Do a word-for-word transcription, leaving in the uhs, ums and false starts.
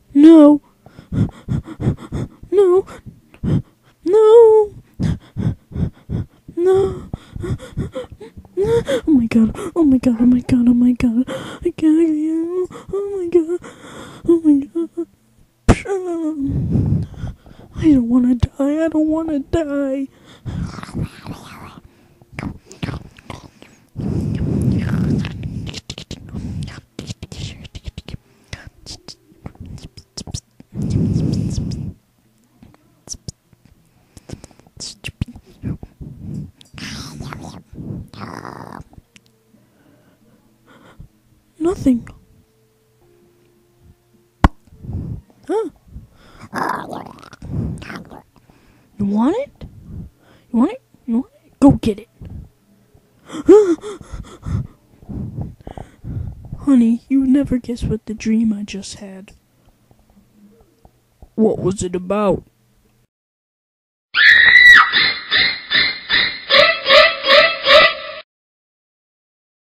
No. No. No. No. Oh my god. Oh my god. Oh my god. Oh my god. I can't get you. Oh my god. Oh my god. I don't want to die. I don't want to die. Nothing. Huh? You want it? You want it? You want it? Go get it. Honey, you would never guess what the dream I just had. What was it about?